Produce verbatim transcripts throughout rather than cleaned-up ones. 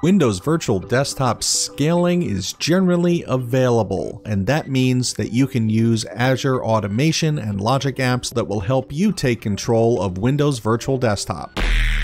Windows Virtual Desktop scaling is generally available, and that means that you can use Azure automation and logic apps that will help you take control of Windows Virtual Desktop.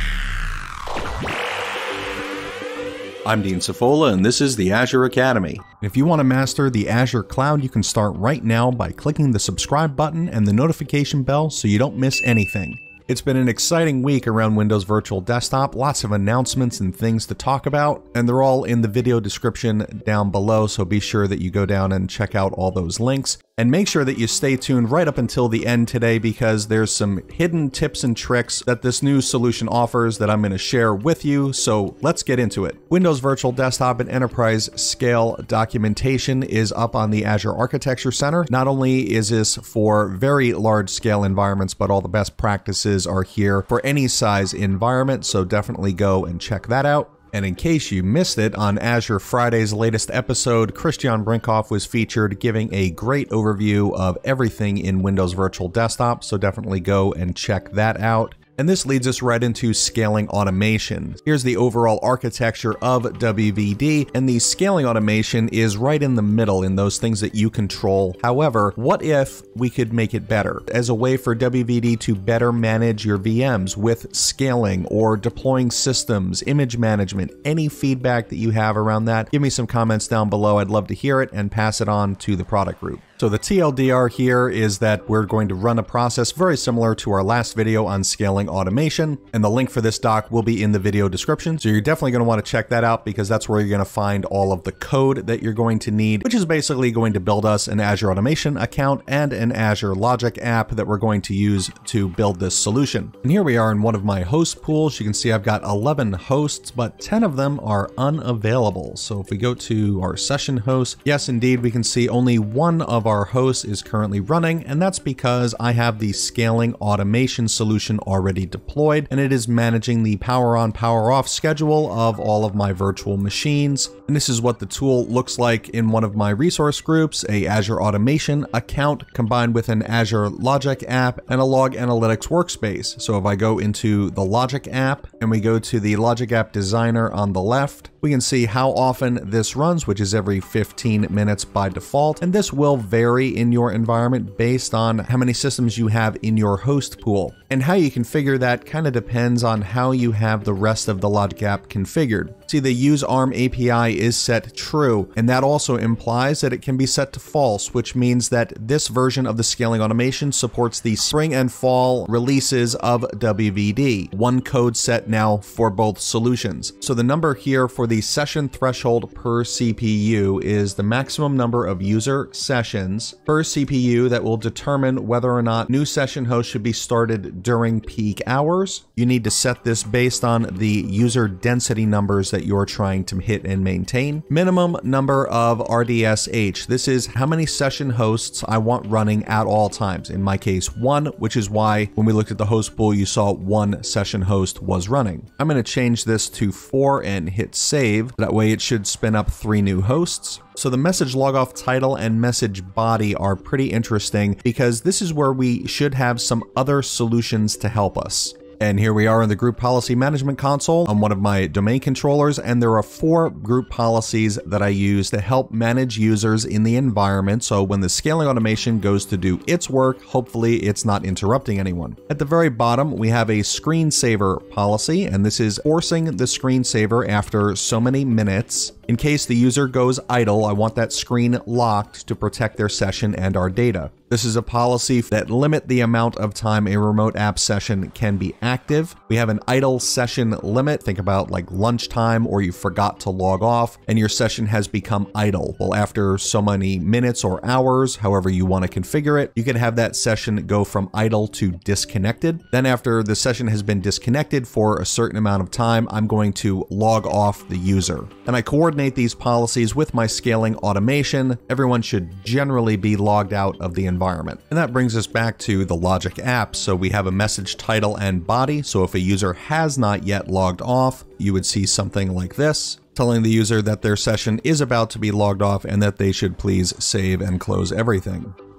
I'm Dean Cifola, and this is the Azure Academy. If you want to master the Azure Cloud, you can start right now by clicking the subscribe button and the notification bell so you don't miss anything. It's been an exciting week around Windows Virtual Desktop, lots of announcements and things to talk about, and they're all in the video description down below, so be sure that you go down and check out all those links. And make sure that you stay tuned right up until the end today, because there's some hidden tips and tricks that this new solution offers that I'm going to share with you, so let's get into it. Windows Virtual Desktop and Enterprise Scale documentation is up on the Azure Architecture Center. Not only is this for very large scale environments, but all the best practices are here for any size environment, so definitely go and check that out. And in case you missed it, on Azure Friday's latest episode, Christian Brinkhoff was featured giving a great overview of everything in Windows Virtual Desktop, so definitely go and check that out. And this leads us right into scaling automation. Here's the overall architecture of W V D, and the scaling automation is right in the middle in those things that you control. However, what if we could make it better as a way for W V D to better manage your V Ms with scaling or deploying systems, image management, any feedback that you have around that? Give me some comments down below. I'd love to hear it and pass it on to the product group. So the T L D R here is that we're going to run a process very similar to our last video on scaling automation, and the link for this doc will be in the video description. So you're definitely going to want to check that out, because that's where you're going to find all of the code that you're going to need, which is basically going to build us an Azure Automation account and an Azure Logic app that we're going to use to build this solution. And here we are in one of my host pools. You can see I've got eleven hosts, but ten of them are unavailable. So if we go to our session host, yes, indeed, we can see only one of our Our host is currently running, and that's because I have the scaling automation solution already deployed, and it is managing the power on, power off schedule of all of my virtual machines. And this is what the tool looks like in one of my resource groups: a Azure Automation account combined with an Azure Logic app and a log analytics workspace. So if I go into the Logic app and we go to the Logic app designer on the left, we can see how often this runs, which is every fifteen minutes by default, and this will vary in your environment based on how many systems you have in your host pool. And how you configure that kind of depends on how you have the rest of the Logic app configured. See, the use arm A P I is set true, and that also implies that it can be set to false, which means that this version of the scaling automation supports the spring and fall releases of W V D. One code set now for both solutions. So the number here for the session threshold per C P U is the maximum number of user sessions per C P U that will determine whether or not new session hosts should be started during peak hours. You need to set this based on the user density numbers that you're trying to hit and maintain. Minimum number of R D S H. This is how many session hosts I want running at all times. In my case, one, which is why when we looked at the host pool, you saw one session host was running. I'm going to change this to four and hit save. That way it should spin up three new hosts. So the message logoff title and message body are pretty interesting, because this is where we should have some other solutions to help us. And here we are in the group policy management console on one of my domain controllers, and there are four group policies that I use to help manage users in the environment. So when the scaling automation goes to do its work, hopefully it's not interrupting anyone. At the very bottom, we have a screensaver policy, and this is forcing the screensaver after so many minutes. In case the user goes idle, I want that screen locked to protect their session and our data. This is a policy that limits the amount of time a remote app session can be active. We have an idle session limit. Think about like lunchtime, or you forgot to log off and your session has become idle. Well, after so many minutes or hours, however you want to configure it, you can have that session go from idle to disconnected. Then after the session has been disconnected for a certain amount of time, I'm going to log off the user. And I coordinate these policies with my scaling automation. Everyone should generally be logged out of the environment. environment. And that brings us back to the Logic app. So we have a message title and body. So if a user has not yet logged off, you would see something like this, telling the user that their session is about to be logged off and that they should please save and close everything.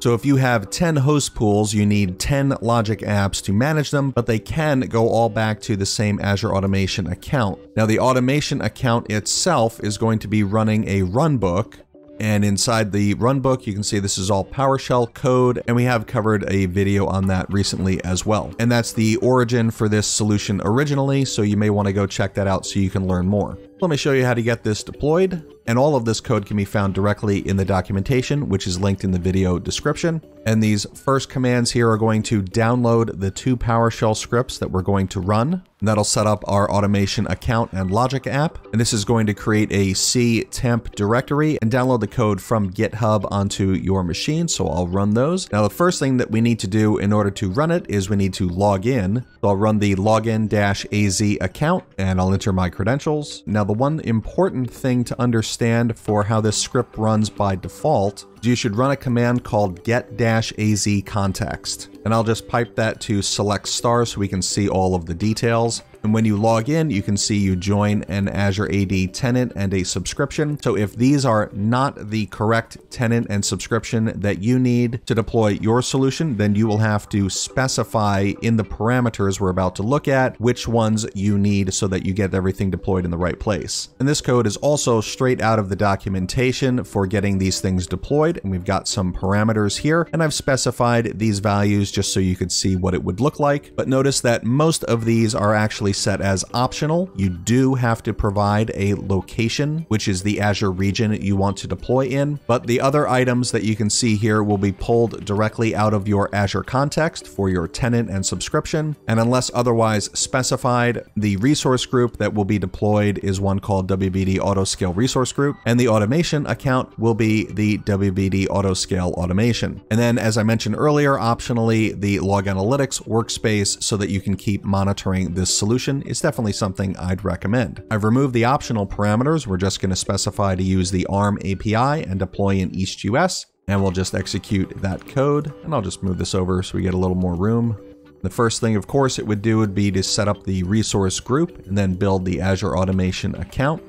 So if you have ten host pools, you need ten logic apps to manage them, but they can go all back to the same Azure Automation account. Now the automation account itself is going to be running a runbook. And inside the runbook, you can see this is all PowerShell code, and we have covered a video on that recently as well. And that's the origin for this solution originally, so you may want to go check that out so you can learn more. Let me show you how to get this deployed. And all of this code can be found directly in the documentation, which is linked in the video description. And these first commands here are going to download the two PowerShell scripts that we're going to run. And that'll set up our automation account and logic app. And this is going to create a C temp directory and download the code from GitHub onto your machine. So I'll run those. Now, the first thing that we need to do in order to run it is we need to log in. So I'll run the login-az account and I'll enter my credentials. Now, the one important thing to understand for how this script runs by default, you should run a command called get-az context. And I'll just pipe that to select star so we can see all of the details. And when you log in, you can see you join an Azure A D tenant and a subscription. So if these are not the correct tenant and subscription that you need to deploy your solution, then you will have to specify in the parameters we're about to look at which ones you need so that you get everything deployed in the right place. And this code is also straight out of the documentation for getting these things deployed. And we've got some parameters here, and I've specified these values just so you could see what it would look like. But notice that most of these are actually set as optional. You do have to provide a location, which is the Azure region you want to deploy in. But the other items that you can see here will be pulled directly out of your Azure context for your tenant and subscription. And unless otherwise specified, the resource group that will be deployed is one called W V D Autoscale Resource Group, and the automation account will be the W V D Autoscale Automation. And then, as I mentioned earlier, optionally, the Log Analytics workspace so that you can keep monitoring this solution is definitely something I'd recommend. I've removed the optional parameters. We're just going to specify to use the ARM A P I and deploy in East U S, and we'll just execute that code. And I'll just move this over so we get a little more room. The first thing, of course, it would do would be to set up the resource group and then build the Azure Automation account.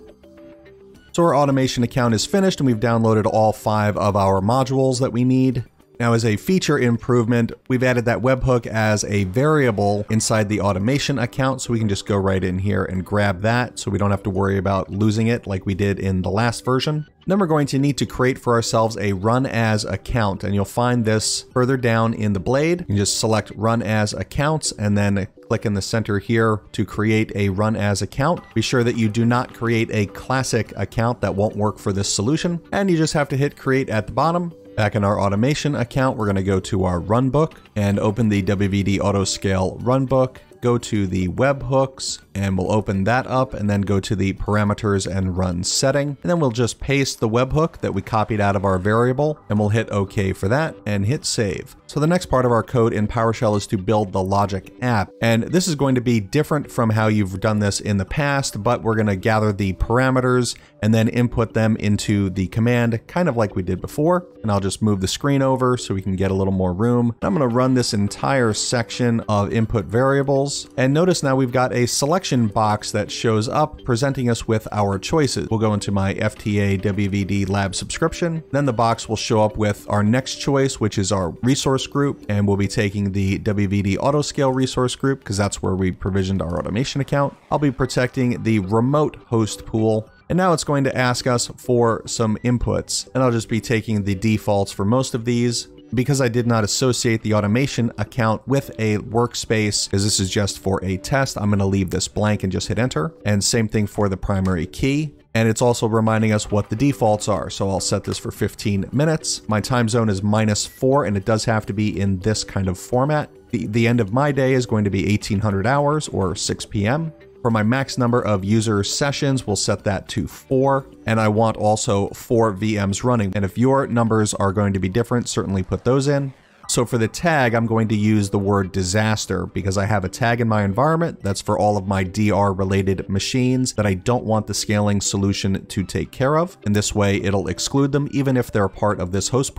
So our automation account is finished and we've downloaded all five of our modules that we need. Now, as a feature improvement, we've added that webhook as a variable inside the automation account, so we can just go right in here and grab that so we don't have to worry about losing it like we did in the last version. Then we're going to need to create for ourselves a run as account, and you'll find this further down in the blade. You can just select run as accounts and then click in the center here to create a run as account. Be sure that you do not create a classic account. That won't work for this solution. And you just have to hit create at the bottom. Back in our automation account, we're going to go to our runbook and open the W V D Autoscale runbook. Go to the webhooks and we'll open that up and then go to the parameters and run setting. And then we'll just paste the webhook that we copied out of our variable and we'll hit OK for that and hit save. So the next part of our code in PowerShell is to build the logic app. And this is going to be different from how you've done this in the past, but we're going to gather the parameters and then input them into the command, kind of like we did before. And I'll just move the screen over so we can get a little more room. I'm going to run this entire section of input variables. And notice now we've got a selection box that shows up presenting us with our choices. We'll go into my F T A W V D lab subscription. Then the box will show up with our next choice, which is our resource group. And we'll be taking the W V D Autoscale resource group because that's where we provisioned our automation account. I'll be protecting the remote host pool. And now it's going to ask us for some inputs. And I'll just be taking the defaults for most of these. Because I did not associate the automation account with a workspace, because this is just for a test, I'm going to leave this blank and just hit enter. And same thing for the primary key. And it's also reminding us what the defaults are. So I'll set this for fifteen minutes. My time zone is minus four, and it does have to be in this kind of format. The, the end of my day is going to be eighteen hundred hours or six p m For my max number of user sessions, we'll set that to four. And I want also four V Ms running. And if your numbers are going to be different, certainly put those in. So for the tag, I'm going to use the word disaster because I have a tag in my environment that's for all of my D R related machines that I don't want the scaling solution to take care of. And this way it'll exclude them even if they're part of this host pool.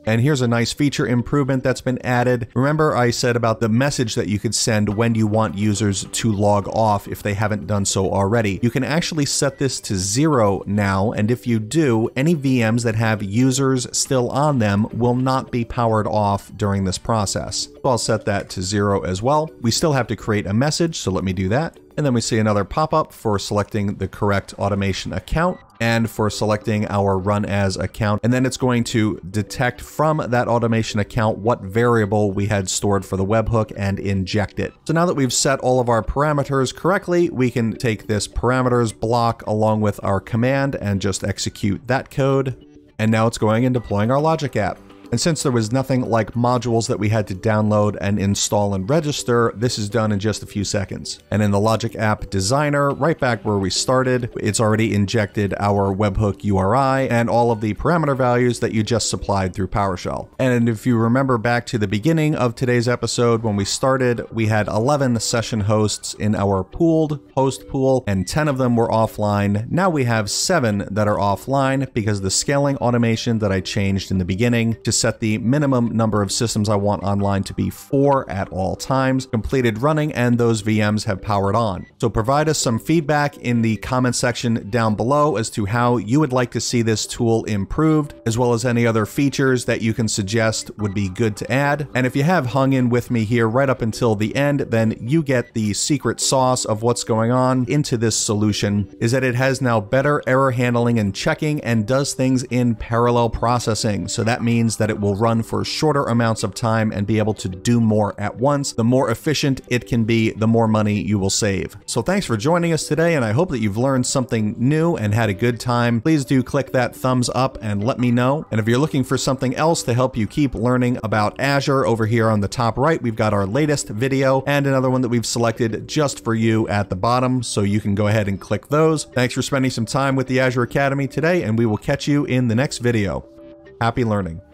And here's a nice feature improvement that's been added. Remember I said about the message that you could send when you want users to log off if they haven't done so already. You can actually set this to zero now, and if you do, any V Ms that have users still on them will not be powered off during this process. So I'll set that to zero as well. We still have to create a message, so let me do that. And then we see another pop-up for selecting the correct automation account and for selecting our run as account. And then it's going to detect from that automation account what variable we had stored for the webhook and inject it. So now that we've set all of our parameters correctly, we can take this parameters block along with our command and just execute that code. And now it's going and deploying our logic app. And since there was nothing like modules that we had to download and install and register, this is done in just a few seconds. And in the Logic App Designer, right back where we started, it's already injected our webhook U R I and all of the parameter values that you just supplied through PowerShell. And if you remember back to the beginning of today's episode, when we started, we had eleven session hosts in our pooled host pool, and ten of them were offline. Now we have seven that are offline because the scaling automation that I changed in the beginning to set the minimum number of systems I want online to be four at all times, completed running, and those V Ms have powered on. So provide us some feedback in the comment section down below as to how you would like to see this tool improved, as well as any other features that you can suggest would be good to add. And if you have hung in with me here right up until the end, then you get the secret sauce of what's going on into this solution, is that it has now better error handling and checking and does things in parallel processing. So that means that it will run for shorter amounts of time and be able to do more at once. The more efficient it can be, the more money you will save. So thanks for joining us today, and I hope that you've learned something new and had a good time. Please do click that thumbs up and let me know. And if you're looking for something else to help you keep learning about Azure, over here on the top right, we've got our latest video and another one that we've selected just for you at the bottom, so you can go ahead and click those. Thanks for spending some time with the Azure Academy today, and we will catch you in the next video. Happy learning.